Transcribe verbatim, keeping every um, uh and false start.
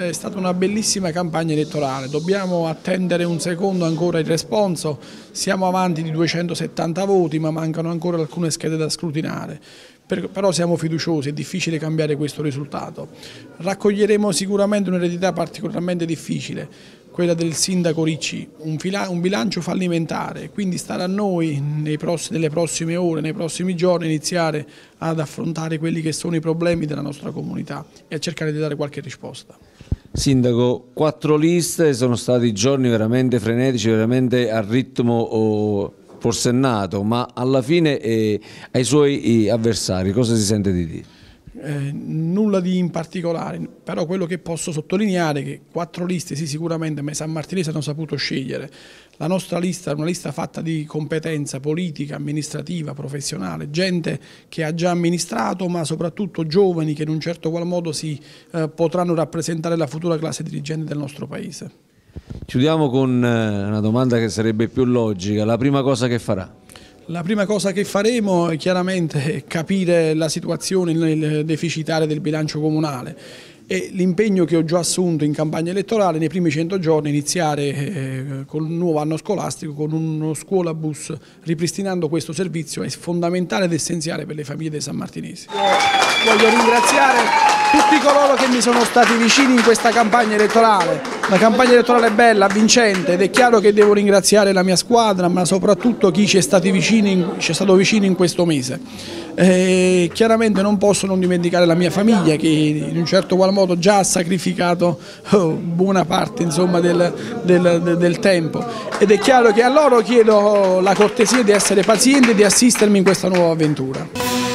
È stata una bellissima campagna elettorale, dobbiamo attendere un secondo ancora il responso, siamo avanti di duecentosettanta voti ma mancano ancora alcune schede da scrutinare, però siamo fiduciosi, è difficile cambiare questo risultato. Raccoglieremo sicuramente un'eredità particolarmente difficile, quella del sindaco Ricci, un, un bilancio fallimentare, quindi starà a noi nei prossimi, nelle prossime ore, nei prossimi giorni iniziare ad affrontare quelli che sono i problemi della nostra comunità e a cercare di dare qualche risposta. Sindaco, quattro liste, sono stati giorni veramente frenetici, veramente a ritmo oh, forsennato, ma alla fine eh, ai suoi eh, avversari cosa si sente di dire? Eh, nulla di in particolare, però quello che posso sottolineare è che quattro liste sì sicuramente, ma i sammartinesi hanno saputo scegliere. La nostra lista è una lista fatta di competenza politica, amministrativa, professionale, gente che ha già amministrato, ma soprattutto giovani che in un certo qual modo si eh, potranno rappresentare la futura classe dirigente del nostro Paese. Chiudiamo con una domanda che sarebbe più logica, la prima cosa che farà? La prima cosa che faremo è chiaramente capire la situazione deficitaria del bilancio comunale e l'impegno che ho già assunto in campagna elettorale nei primi cento giorni iniziare eh, con il nuovo anno scolastico con uno scuola bus, ripristinando questo servizio è fondamentale ed essenziale per le famiglie dei sammartinesi. Voglio ringraziare tutti coloro che mi sono stati vicini in questa campagna elettorale. La campagna elettorale è bella, vincente ed è chiaro che devo ringraziare la mia squadra, ma soprattutto chi ci è stato vicino in, ci è stato vicino in questo mese. Eh, chiaramente non posso non dimenticare la mia famiglia che in un certo qual modo già ha sacrificato oh, buona parte insomma, del, del, del tempo ed è chiaro che a loro chiedo la cortesia di essere pazienti e di assistermi in questa nuova avventura.